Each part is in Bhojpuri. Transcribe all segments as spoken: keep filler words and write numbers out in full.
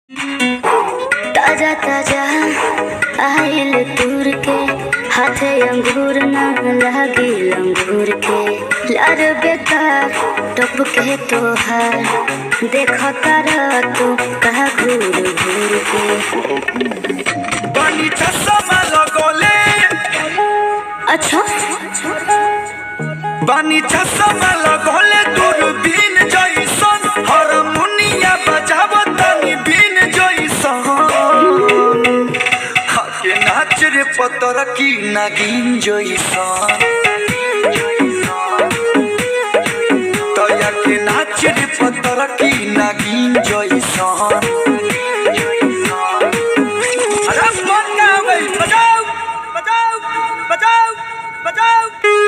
ताजा ताजा आइल तूर के हाथे अंगूर न लागी अंगूर के लार बेकार टप के तोहार देखो तारा तू कहा घूर घूर के बनी चश्मा लगोले। अच्छा बनी चश्मा लगोले दूरबीन जइसन हारमोनिया बजावो तनी बीन जइसन हाके नाच रे पतर की नागिन जइसन तया के नाच रे पतर की नागिन जइसन। अरे बना भाई बजाओ बजाओ बजाओ बजाओ।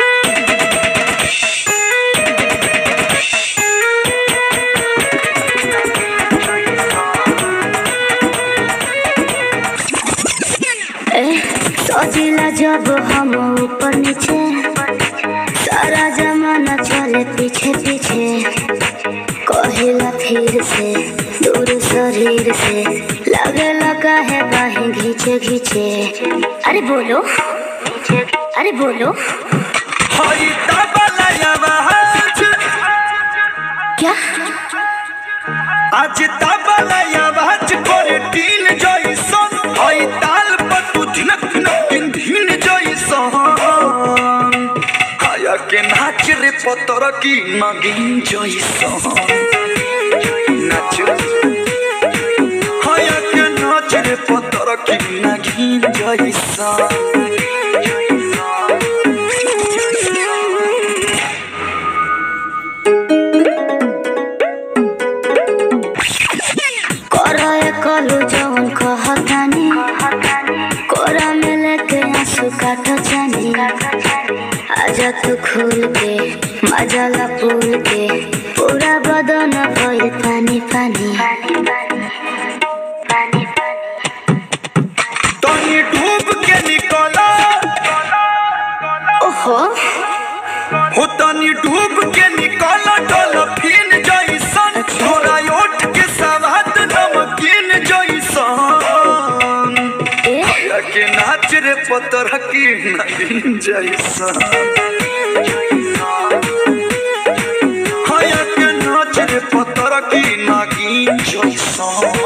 सजिला जब हम ऊपर नीचे सारा जमाना चले पीछे पीछे कहिला फिर से दूर शरीर से लगे लगा है बाहें घींचे घींचे। अरे बोलो अरे बोलो हई तबला आवाज क्या आज तबला आवाज करे टीन जइसन हई ताल पर तू धिनक धिनक दिन धीन जइसन हाया के नाच रे पतर की नगिन जइसन नाच हाया के नाच रे पतर की नगिन जइसन। कलू जवन कहतानी कोरा में लेके आंसू काटो जानी आजा तू खुल के मजाला पुल के पूरा बदन भइल पानी पानी तनी डूब के निकला ओहो हो तनी डूब के निकला डॉल्फिन जइसन थोड़ा ओठ के सवाद नमकीन जइसन हाया के नाच रे पतर की नगिन जइसन हाया के नाच रे पतर की नगिन जइसन।